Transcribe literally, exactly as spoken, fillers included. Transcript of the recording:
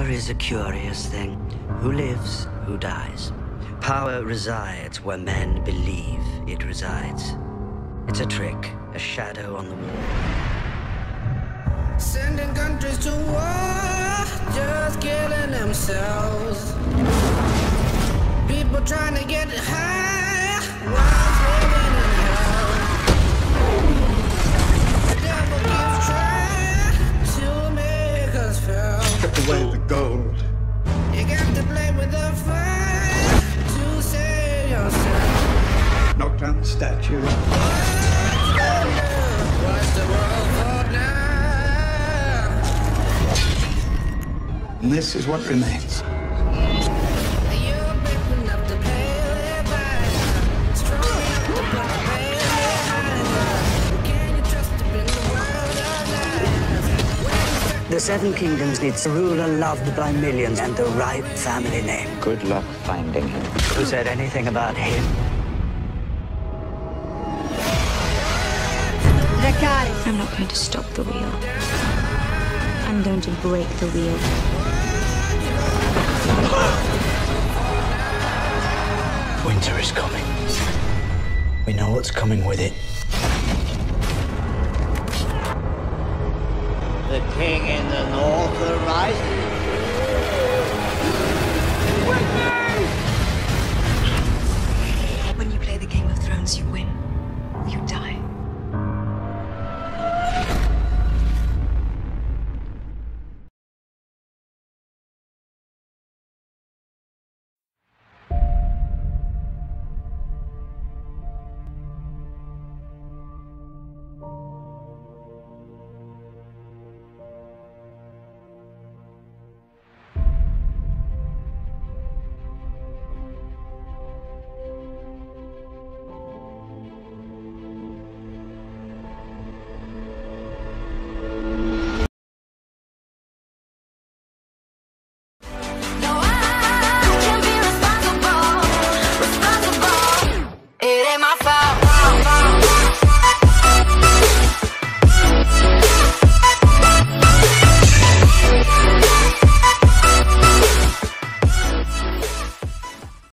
Power is a curious thing. Who lives, who dies. Power resides where men believe it resides. It's a trick, a shadow on the wall. Sending countries to war, just killing themselves. People trying to get high while living in hell. The devil keeps trying to make us fail. Strip away the gold. You got to play with the fire to save yourself. Knock down the statue. What's the world for now? And this is what remains. You're big enough to pay it back. Strong enough to put the pain behind us. Can you trust to bring the world alive? The Seven Kingdoms needs a ruler loved by millions and the right family name. Good luck finding him. Who said anything about him? I'm not going to stop the wheel. I'm going to break the wheel. Winter is coming. We know what's coming with it. The king in the north arises.